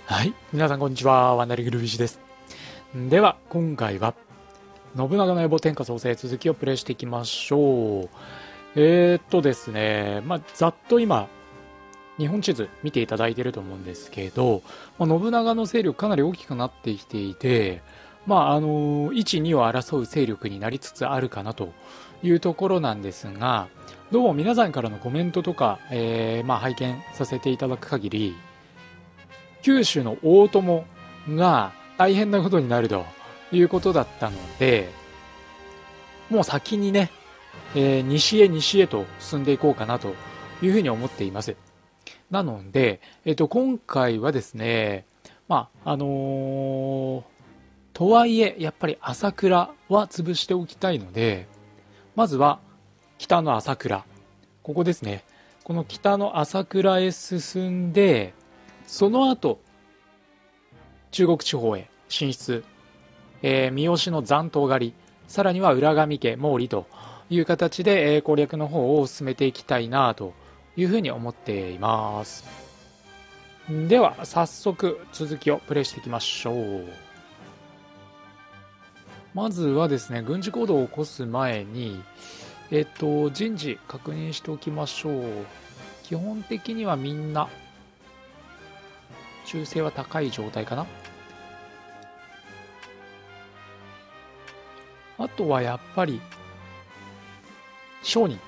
はい。皆さんこんにちは。ワンダリングルビシです。では、今回は、信長の野望天下創生続きをプレイしていきましょう。ですね、ざっと今、日本地図見ていただいていると思うんですけど、信長の勢力かなり大きくなってきていて、1、2を争う勢力になりつつあるかなというところなんですが、どうも皆さんからのコメントとか、拝見させていただく限り、九州の大友が大変なことになるということだったので、もう先にね、西へと進んでいこうかなというふうに思っています。なので、今回はですね、とはいえ、やっぱり朝倉は潰しておきたいので、まずは北の朝倉。ここですね。この北の朝倉へ進んで、その後、中国地方へ進出、三好の残党狩り、さらには浦上家、毛利という形で、攻略の方を進めていきたいなというふうに思っています。では、早速続きをプレイしていきましょう。まずはですね、軍事行動を起こす前に、人事確認しておきましょう。基本的にはみんな、忠誠は高い状態かな。あとはやっぱり、商人。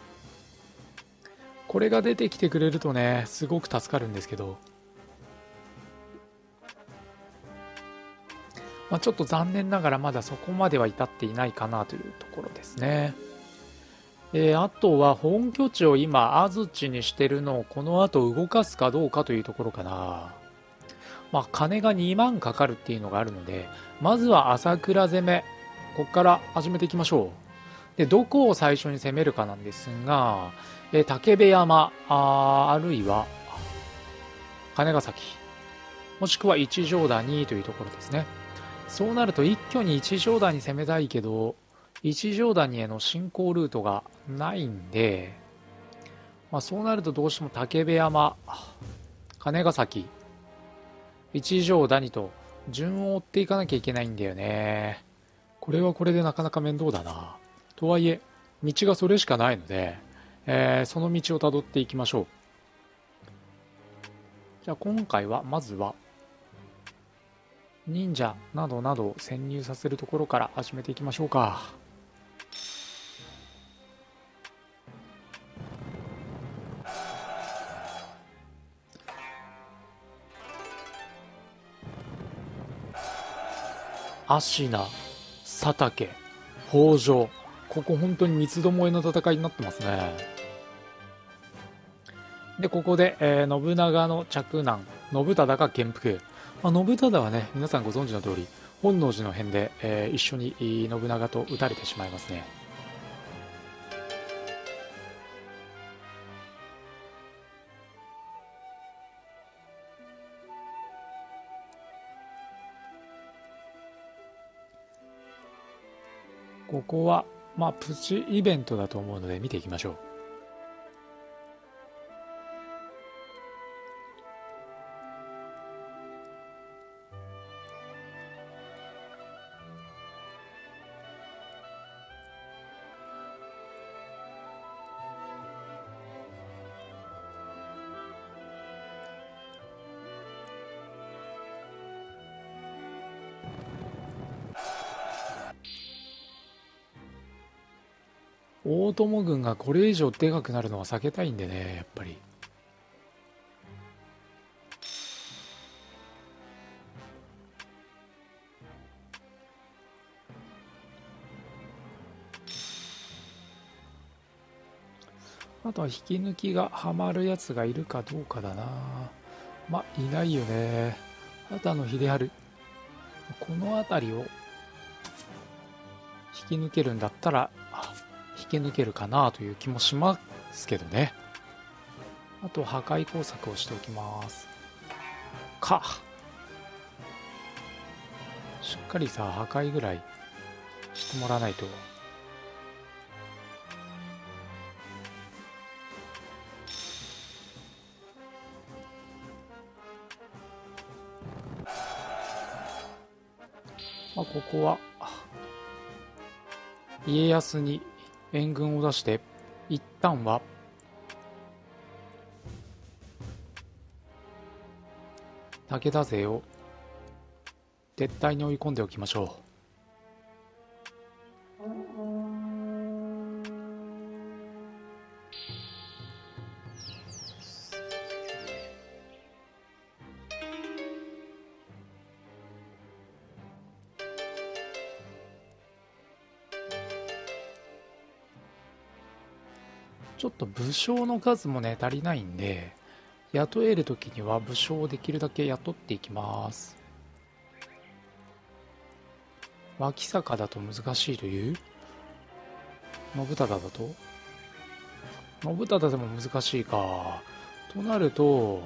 これが出てきてくれるとね、すごく助かるんですけど、ちょっと残念ながらまだそこまでは至っていないかなというところですね。あとは本拠地を今安土にしてるのをこの後動かすかどうかというところかな。金が2万かかるっていうのがあるので、まずは朝倉攻め、ここから始めていきましょう。で、どこを最初に攻めるかなんですが、竹部山、あるいは金ヶ崎、もしくは一乗谷というところですね。そうなると一挙に一乗谷に攻めたいけど、一乗谷への進行ルートがないんで、そうなるとどうしても竹部山、金ヶ崎、一乗谷と順を追っていかなきゃいけないんだよね。これはこれでなかなか面倒だな。とはいえ、道がそれしかないので、その道をたどっていきましょう。じゃあ今回はまずは忍者などなどを潜入させるところから始めていきましょうか。芦名、佐竹、北条。ここ本当に三つどもえの戦いになってますね。で、ここで、信長の嫡男、信忠が元服。信忠はね、皆さんご存知の通り、本能寺の変で、一緒に信長と撃たれてしまいますね。ここは、プチイベントだと思うので見ていきましょう。大友軍がこれ以上でかくなるのは避けたいんでね、やっぱり。あとは引き抜きがハマるやつがいるかどうかだな。いないよね。畑野秀治。この辺りを引き抜けるんだったら、引き抜けるかなという気もしますけどね。あと破壊工作をしておきます。しっかりさ、破壊ぐらいしてもらわないと。 ここは家康に援軍を出して一旦は武田勢を撤退に追い込んでおきましょう。ちょっと武将の数もね足りないんで、雇える時には武将をできるだけ雇っていきます。脇坂だと難しいという。信忠だと信忠でも難しいか。となると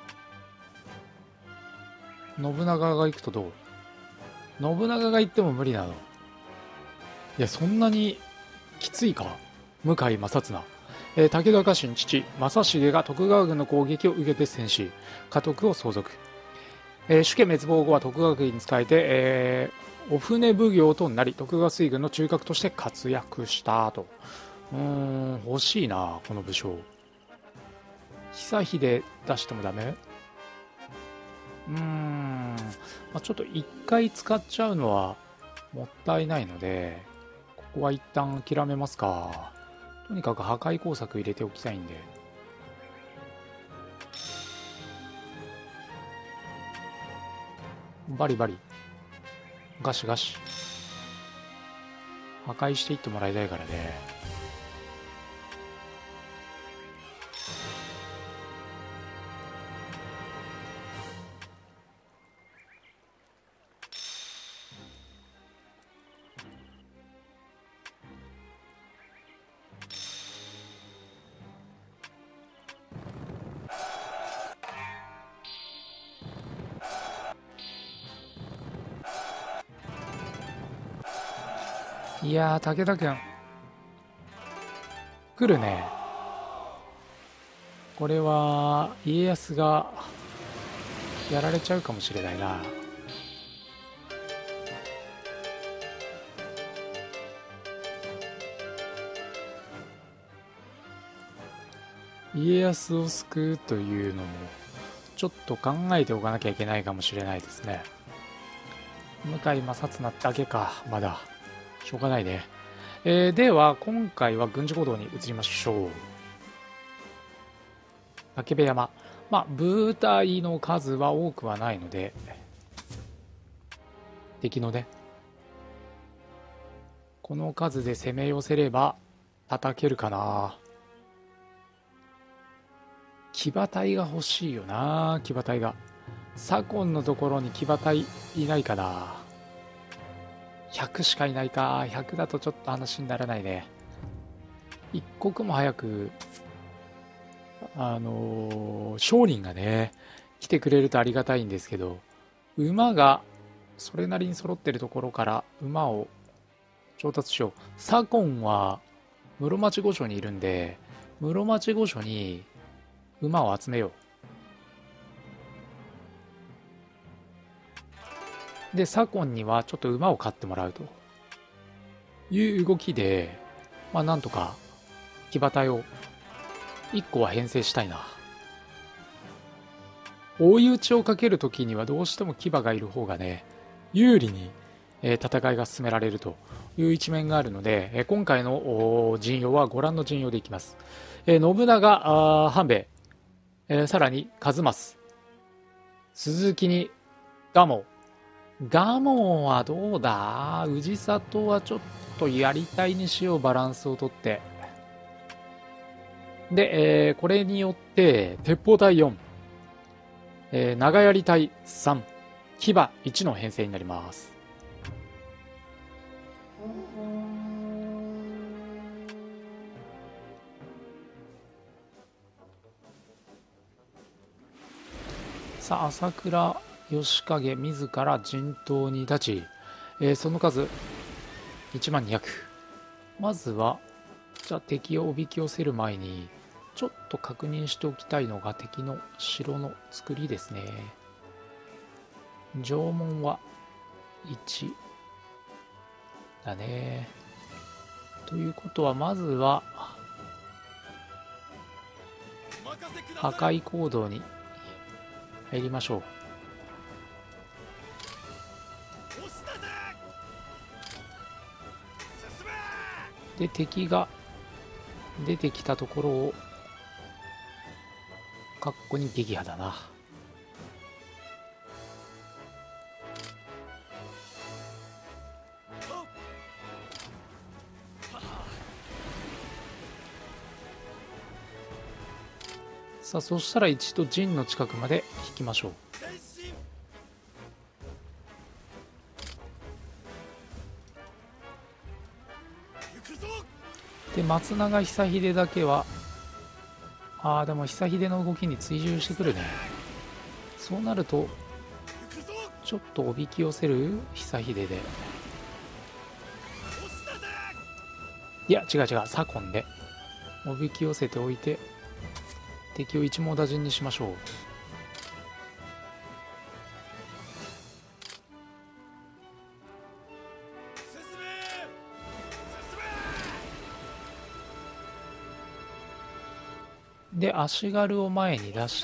信長が行くとどう？信長が行っても無理なの。いや、そんなにきついか。向井正綱、武田家臣父正成が徳川軍の攻撃を受けて戦死、家督を相続。主家滅亡後は徳川軍に仕えて、お船奉行となり徳川水軍の中核として活躍したと。欲しいなこの武将。久秀出してもダメ？ちょっと一回使っちゃうのはもったいないので、ここは一旦諦めますか。とにかく破壊工作入れておきたいんで。バリバリガシガシ破壊していってもらいたいからね。いやー、武田君来るね。これは家康がやられちゃうかもしれないな。家康を救うというのもちょっと考えておかなきゃいけないかもしれないですね。向井正綱だけか。まだしょうがないね。では今回は軍事行動に移りましょう。武部山、部隊の数は多くはないので、敵のねこの数で攻め寄せれば叩けるかな。騎馬隊が欲しいよな。騎馬隊が左近のところに騎馬隊いないかな。100しかいないか。100だとちょっと話にならないね。一刻も早く商人がね来てくれるとありがたいんですけど、馬がそれなりに揃ってるところから馬を調達しよう。左近は室町御所にいるんで、室町御所に馬を集めよう。で左近にはちょっと馬を飼ってもらうという動きで、なんとか騎馬隊を1個は編成したいな。追い打ちをかけるときにはどうしても騎馬がいる方がね有利に戦いが進められるという一面があるので、今回の陣容はご覧の陣容でいきます。信長、半兵衛、さらに数正、鈴木に蒲生。蒲生はどうだ。氏里はちょっとやりたいにしよう。バランスをとって。で、これによって鉄砲隊4、長槍隊3、騎馬1の編成になります。さあ朝倉義景自ら陣頭に立ち、その数10200。まずはじゃあ敵をおびき寄せる前にちょっと確認しておきたいのが敵の城の作りですね。城門は1、 だね。ということはまずは破壊行動に入りましょう。で敵が出てきたところをかっこに撃破だな。さあそしたら一度陣の近くまで引きましょう。で松永久秀だけはでも久秀の動きに追従してくるね。そうなるとちょっとおびき寄せる久秀で、いや違う違う、左近でおびき寄せておいて敵を一網打尽にしましょう。で足軽を前に出して、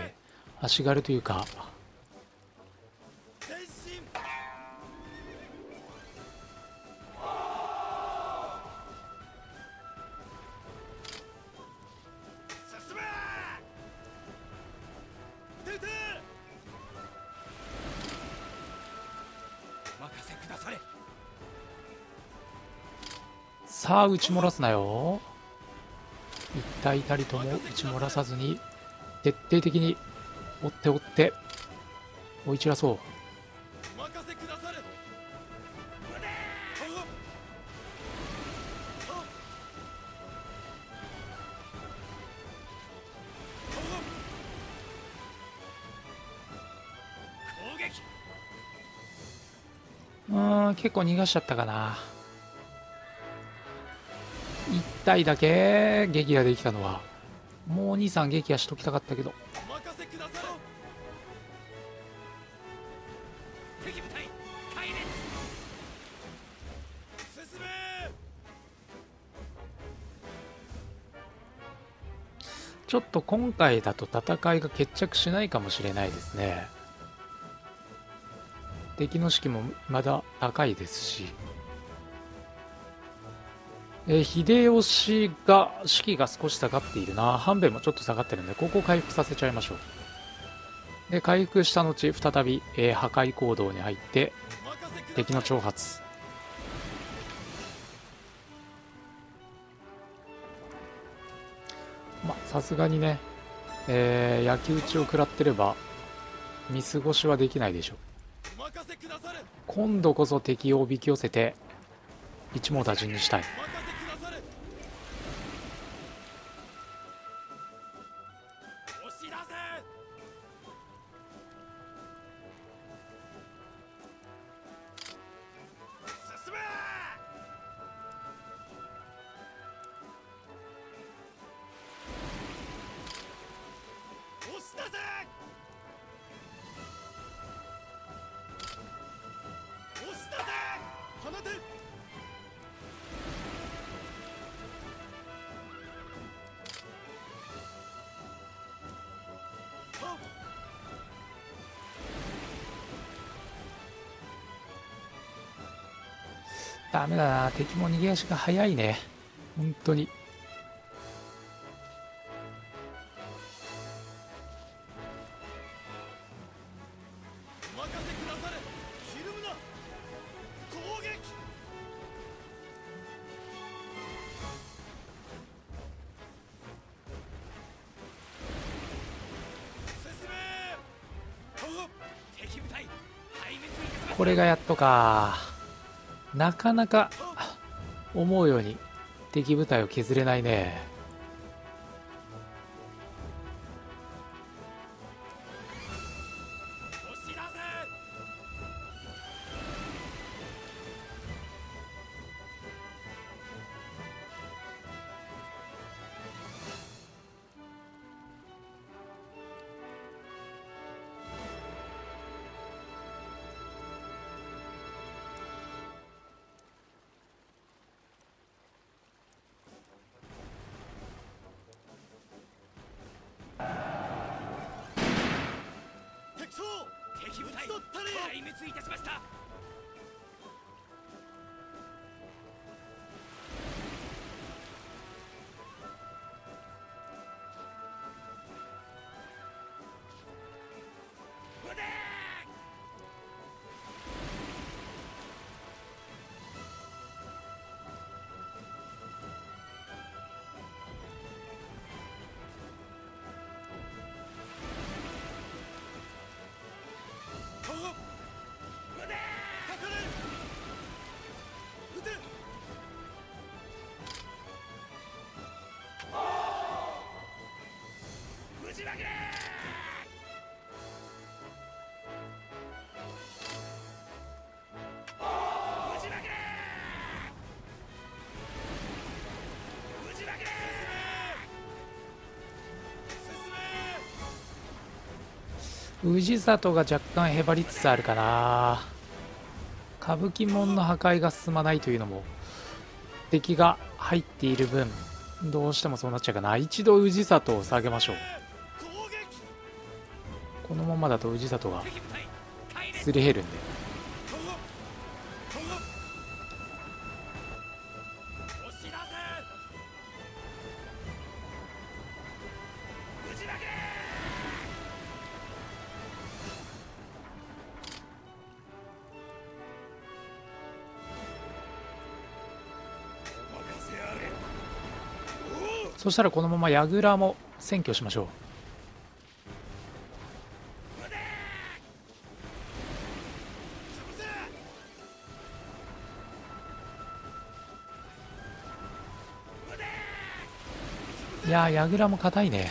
足軽というかさあ打ち漏らすなよ。一体たりとも打ち漏らさずに徹底的に追って追って追い散らそう。結構逃がしちゃったかな。1体だけ撃破できたのは、もう23撃破しときたかったけど。ちょっと今回だと戦いが決着しないかもしれないですね。敵の士気もまだ高いですし、秀吉が士気が少し下がっているな。半兵衛もちょっと下がってるんで、ここを回復させちゃいましょう。で回復した後再び、破壊行動に入って敵の挑発。さすがにね、焼き討ちを食らってれば見過ごしはできないでしょう。今度こそ敵をおびき寄せて一網打尽にしたい。ダメだな、敵も逃げ足が早いね、本当に。これがやっとか。なかなか思うように敵部隊を削れないね。 敵部隊壊滅いたしました。 氏里が若干へばりつつあるかな。歌舞伎門の破壊が進まないというのも敵が入っている分どうしてもそうなっちゃうかな。一度氏里を下げましょう。このままだと氏里がすり減るんで。そしたらこのまま櫓も占拠しましょう。いやー、櫓も硬いね。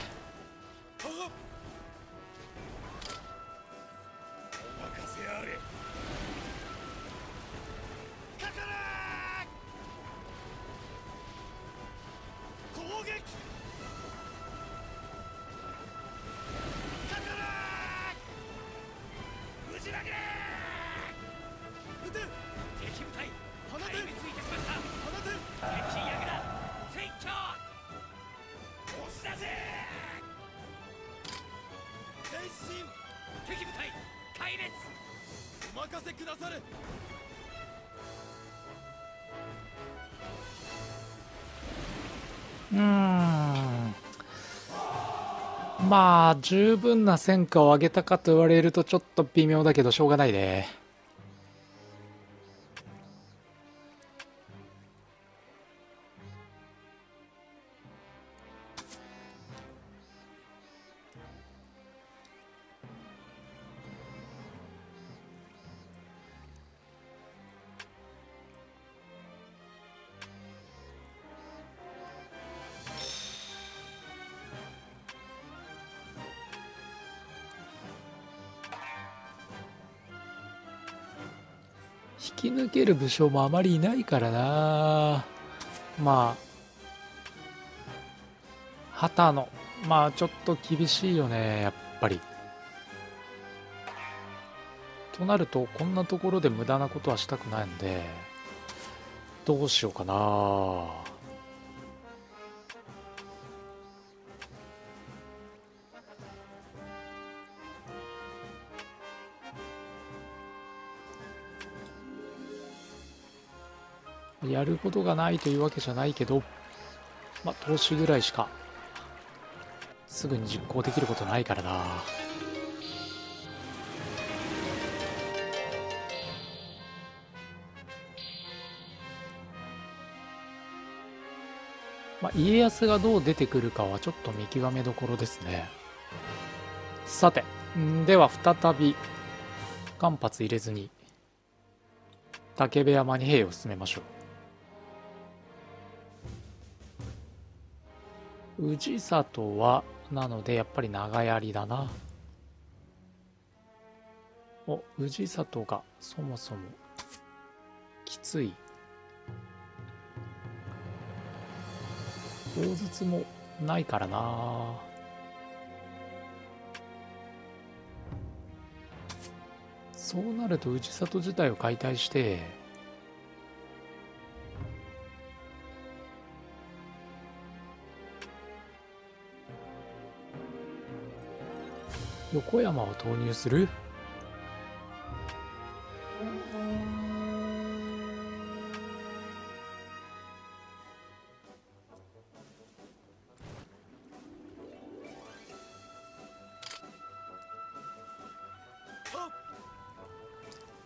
まあ十分な戦果を上げたかと言われるとちょっと微妙だけどしょうがないね。引き抜ける武将もあまりいないからな。まあ旗のまあちょっと厳しいよねやっぱり。となるとこんなところで無駄なことはしたくないんでどうしようかな。やることがないというわけじゃないけど、まあ投資ぐらいしかすぐに実行できることないからな。まあ、家康がどう出てくるかはちょっと見極めどころですね。さて、では再び間髪入れずに武部山に兵を進めましょう。氏里はなのでやっぱり長槍だな。お、氏里がそもそもきつい。砲筒もないからな。そうなると氏里自体を解体して横山を投入する。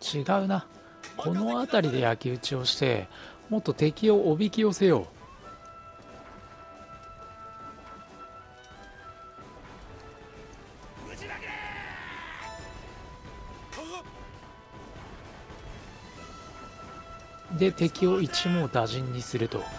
違うな。この辺りで焼き討ちをしてもっと敵をおびき寄せよう。で敵を一網打尽にすると。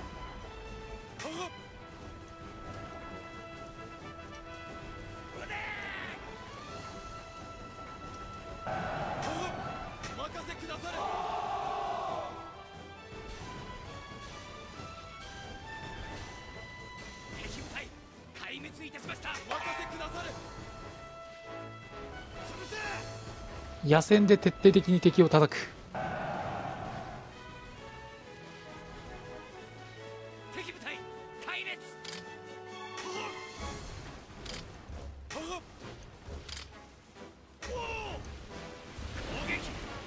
野戦で徹底的に敵を叩く。 敵部隊壊滅。攻撃。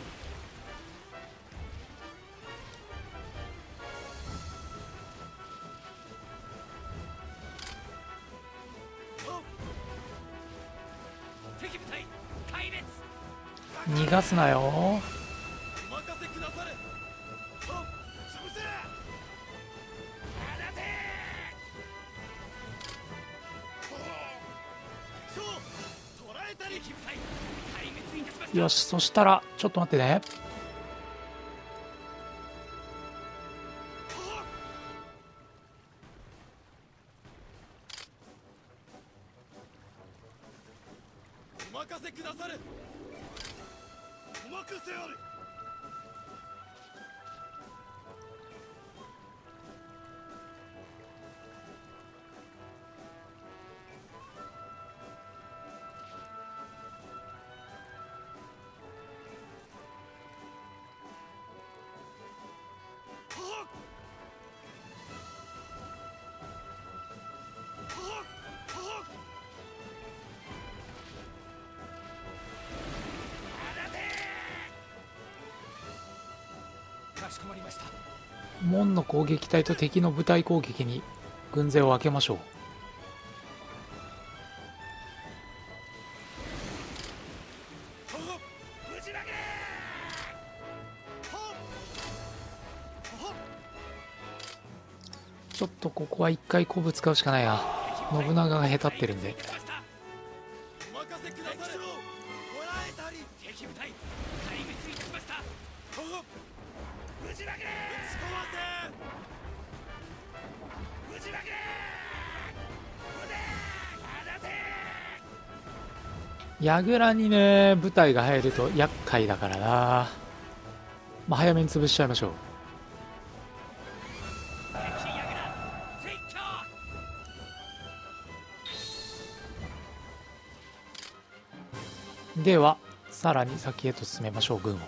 敵部隊壊滅。 逃がすなよ。 お任せくだされ。潰せ。放て。そう捕らえたり。敵部隊壊滅いたしました。 よし、そしたらちょっと待ってね。 お任せくだされ。お任せあれ。かしこまりました。 門の攻撃隊と敵の部隊攻撃に軍勢を分けましょう。ちょっとここは一回鼓舞使うしかないな。信長がへたってるんで。 お任せくだされ。捕らえたり。敵部隊壊滅いたしました。ぶちまけ。打ち込ませ。ぶちまけ。 櫓にね部隊が入ると厄介だからな。まあ早めに潰しちゃいましょう。ではさらに先へと進めましょう。軍を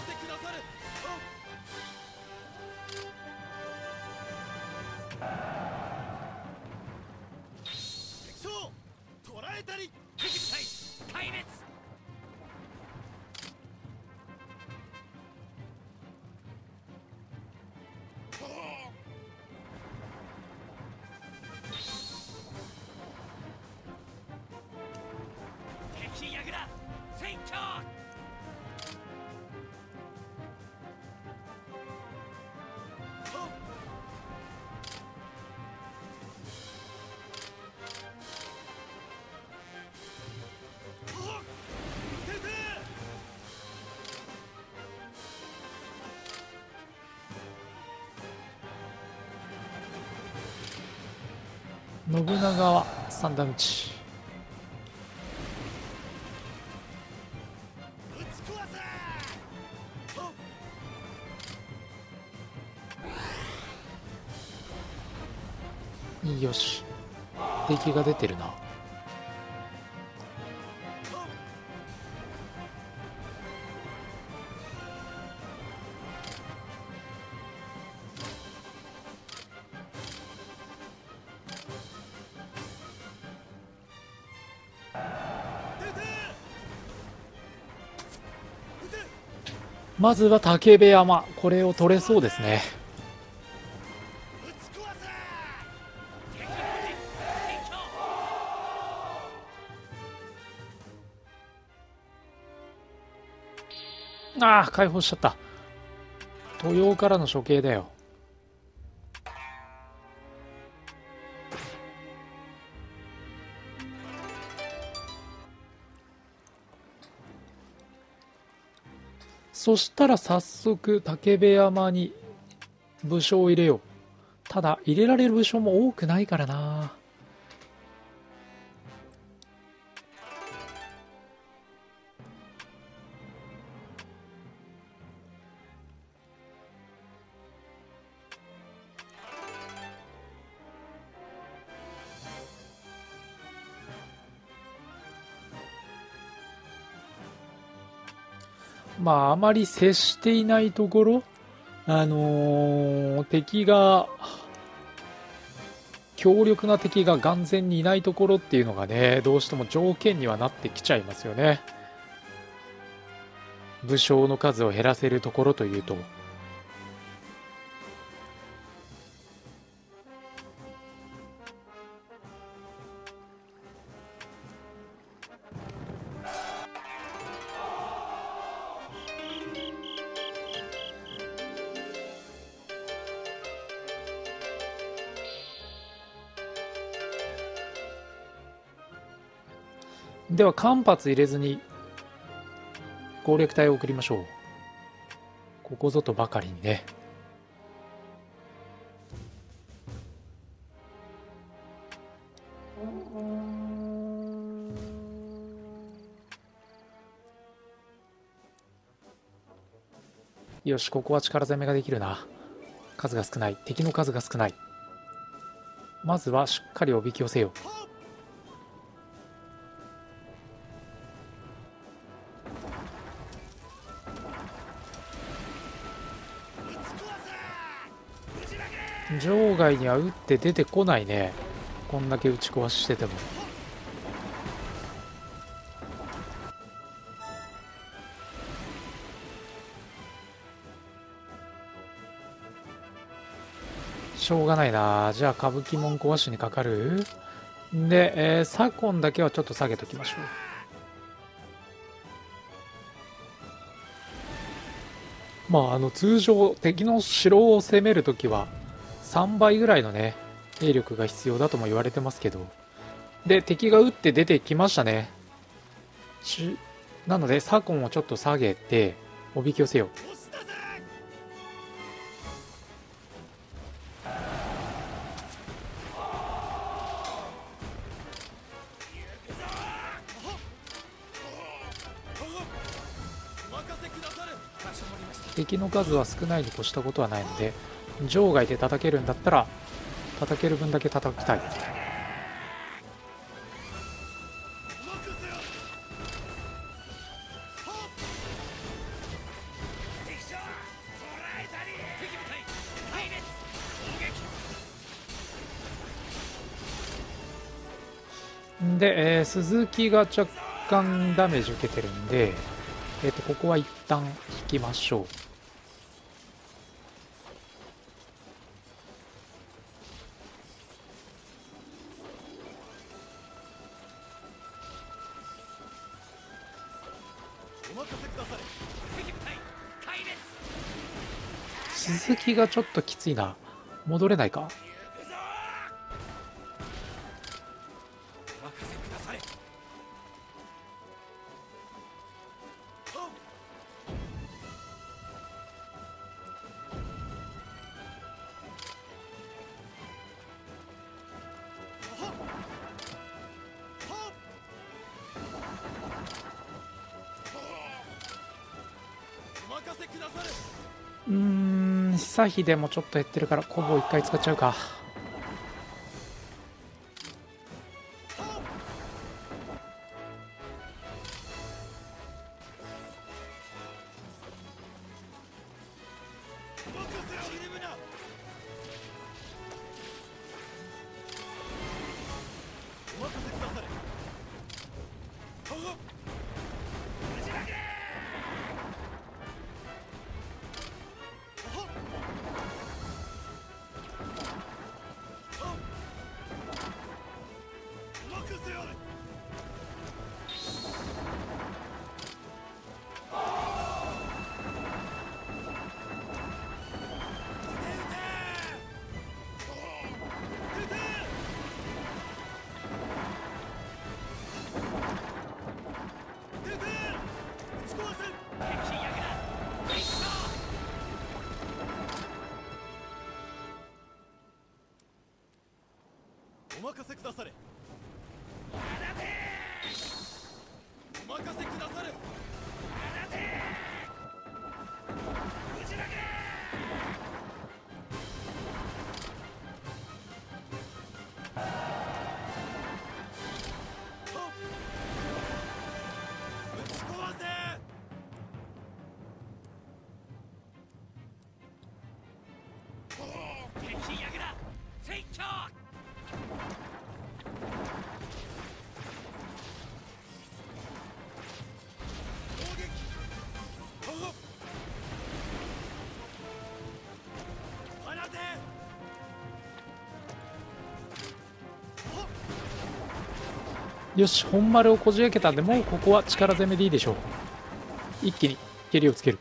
信長は三段打ち。よし、敵が出てるな。まずは武部山、これを取れそうですね。 ああ、解放しちゃった。豊洋からの処刑だよ。そしたら早速武部山に武将を入れよう。ただ入れられる武将も多くないからな。まああまり接していないところ、敵が強力な敵が眼前にいないところっていうのがね、どうしても条件にはなってきちゃいますよね。武将の数を減らせるところというと。では間髪入れずに攻略隊を送りましょう。ここぞとばかりにね。よし、ここは力攻めができるな。数が少ない。敵の数が少ない。まずはしっかりおびき寄せよう。場外には打って出てこないね。こんだけ打ち壊ししてても。しょうがないな。じゃあ歌舞伎門壊しにかかるで、左近だけはちょっと下げときましょう。まあ通常敵の城を攻めるときは3倍ぐらいのね兵力が必要だとも言われてますけど、で敵が撃って出てきましたね。なので左近をちょっと下げておびき寄せよう。敵の数は少ないに越したことはないので、場外で叩けるんだったら叩ける分だけ叩きたい。で、鈴木が若干ダメージ受けてるんで、ここは一旦引きましょう。鈴木がちょっときついな。戻れないか。久秀もちょっと減ってるからコボを一回使っちゃうか。 任せくだされ。お任せくだされ。ぶち壊せ。敵やぐら成長。攻撃。放て。 よし、本丸をこじ開けたんで、もうここは力攻めでいいでしょう。一気に蹴りをつける。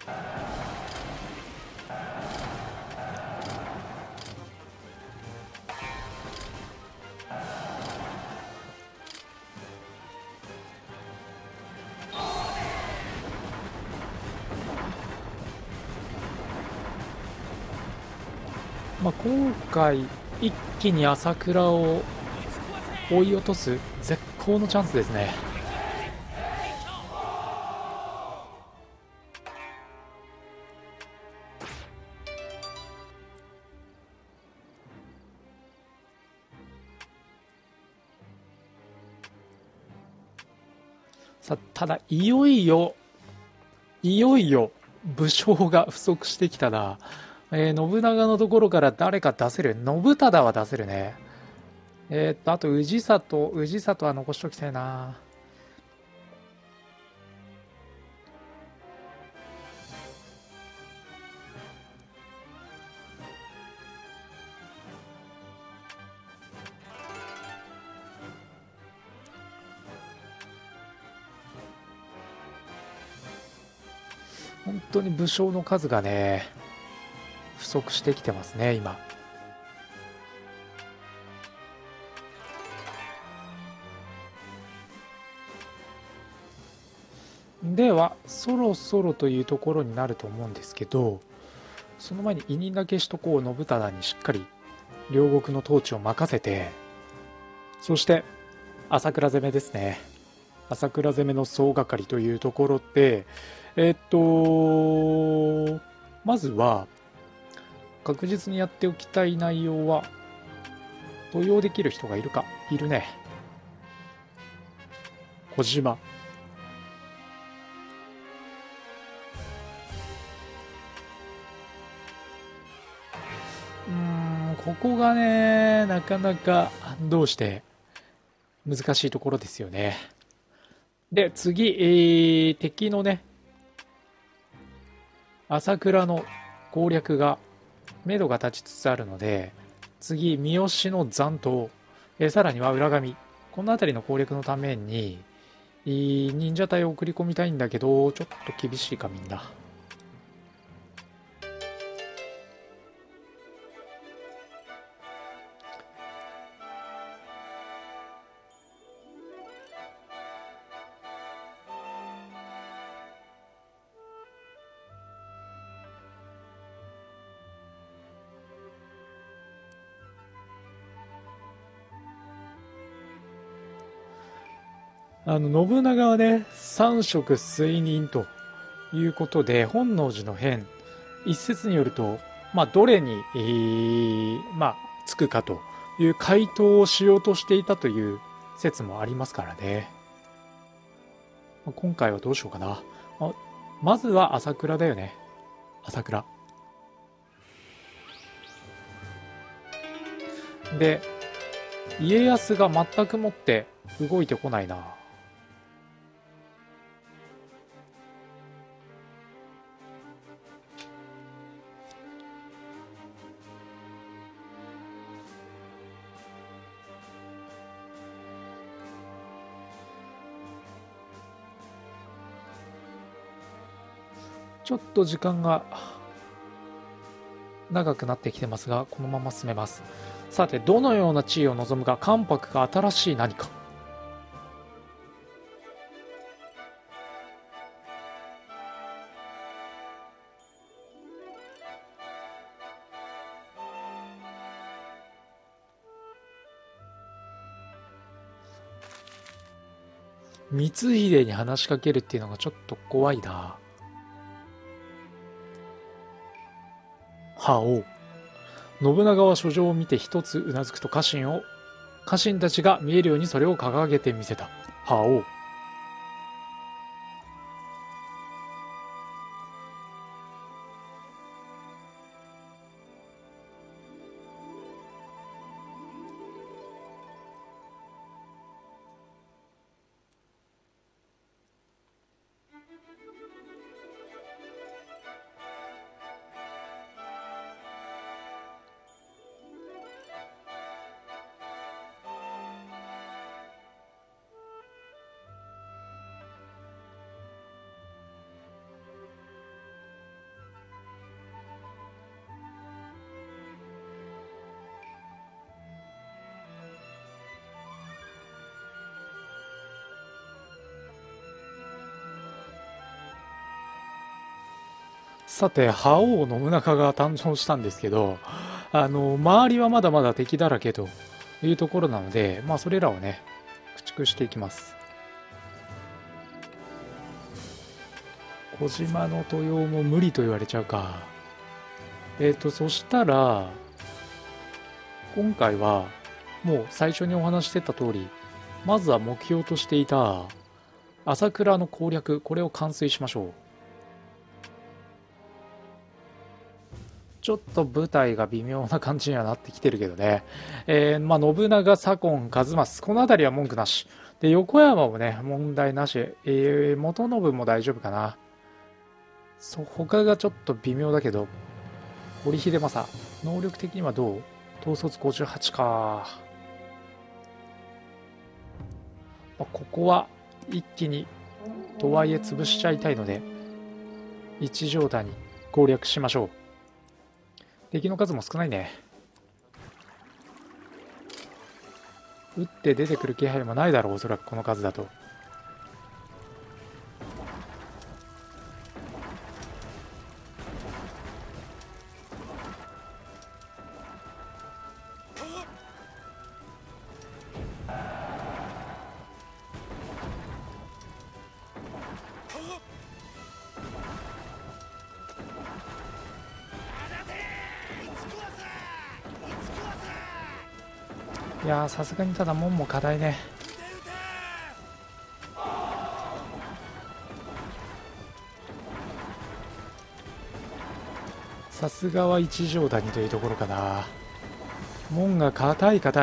まあ、今回一気に朝倉を追い落とす絶好のチャンスですね。さあ、ただいよいよ武将が不足してきたな。信長のところから誰か出せる？信忠は出せるね。あと氏里は残しときたいな。本当に武将の数がね不足してきてますね今。ではそろそろというところになると思うんですけど、その前に委任だけしとこう。信忠にしっかり両国の統治を任せて、そして朝倉攻めですね。朝倉攻めの総がかりというところで、まずは確実にやっておきたい内容は、登用できる人がいるか。いるね。小島。ここがねなかなかどうして難しいところですよね。で次、敵のね朝倉の攻略が目処が立ちつつあるので、次三好の残党、さらには裏上、この辺りの攻略のために忍者隊を送り込みたいんだけど、ちょっと厳しいかみんな。信長はね三食睡眠ということで、本能寺の変一説によると、どれに、つくかという回答をしようとしていたという説もありますからね。今回はどうしようかな。まずは朝倉だよね。朝倉で、家康が全くもって動いてこないな。ちょっと時間が長くなってきてますが、このまま進めます。さて、どのような地位を望むか。関白が新しい何か。 光秀に話しかけるっていうのがちょっと怖いな。はお。信長は書状を見て一つうなずくと家臣たちが見えるようにそれを掲げてみせた。はお。さて、覇王信長が誕生したんですけど、周りはまだまだ敵だらけというところなので、まあ、それらをね、駆逐していきます。小島の豊洋も無理と言われちゃうか。そしたら、今回は、もう最初にお話してた通り、まずは目標としていた、朝倉の攻略、これを完遂しましょう。ちょっと舞台が微妙な感じにはなってきてるけどね。まあ、信長、左近、数正、この辺りは文句なし。で、横山もね、問題なし。元信も大丈夫かな。他がちょっと微妙だけど、堀秀政、能力的にはどう？統率58か。まあ、ここは一気に、とはいえ潰しちゃいたいので、一条谷攻略しましょう。敵の数も少ないね。撃って出てくる気配もないだろう、おそらくこの数だと。いやー、さすがにただ門も課題ね。さすがは一条谷というところかな。門が硬い。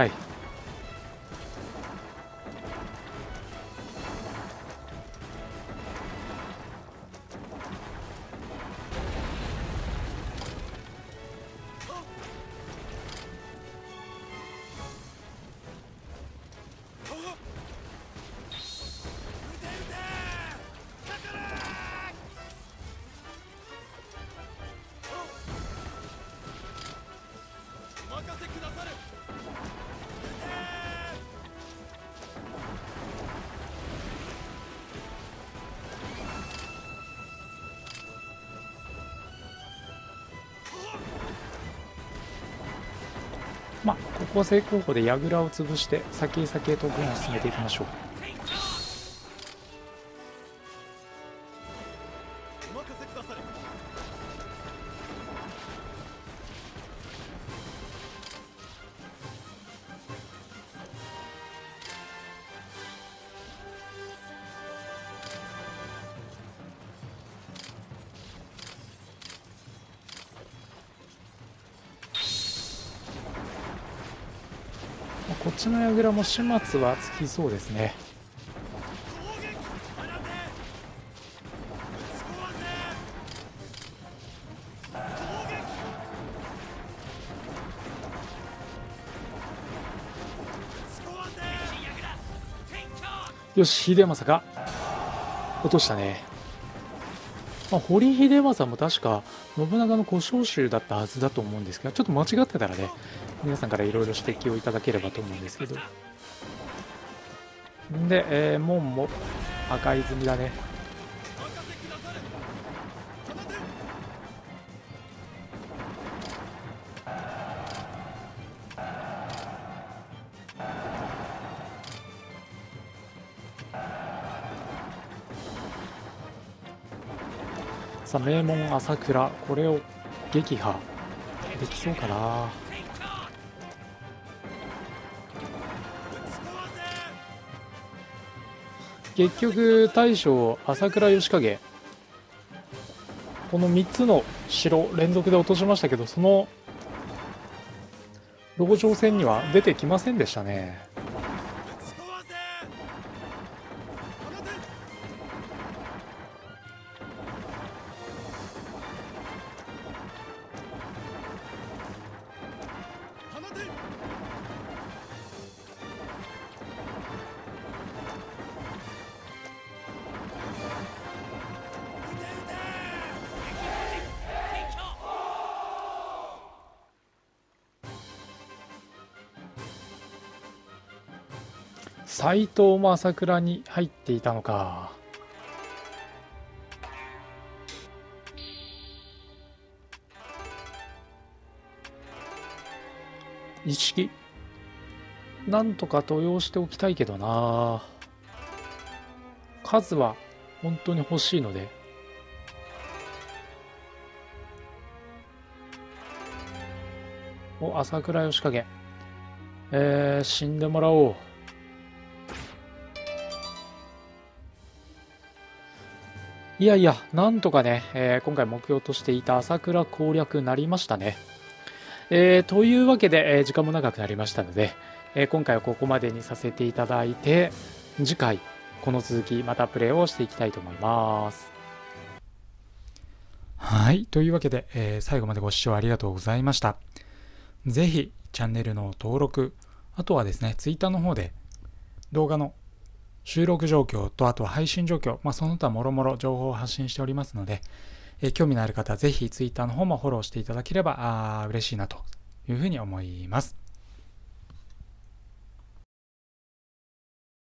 まあ、ここは正攻法で櫓を潰して先へ先へと軍を進めていきましょう。こっちの櫓も始末はつきそうですね。よし、秀政が落としたね。まあ、堀秀政も確か信長の小召集だったはずだと思うんですけど、ちょっと間違ってたらね、皆さんからいろいろ指摘をいただければと思うんですけど。で、門も破壊済みだね。 さあ名門朝倉、これを撃破できそうかな。結局大将朝倉義景、この3つの城連続で落としましたけど、その籠城戦には出てきませんでしたね。斎藤も朝倉に入っていたのか。一式なんとか登用しておきたいけどな。数は本当に欲しいので。お、朝倉義景、死んでもらおう。いやいや、なんとかね、今回目標としていた朝倉攻略なりましたね。というわけで、時間も長くなりましたので、今回はここまでにさせていただいて、次回この続きまたプレイをしていきたいと思います。はい、というわけで、最後までご視聴ありがとうございました。ぜひチャンネルの登録、あとはですね、Twitter の方で動画の収録状況と、あとは配信状況、その他もろもろ情報を発信しておりますので、興味のある方はぜひ Twitter の方もフォローしていただければ嬉しいなというふうに思います。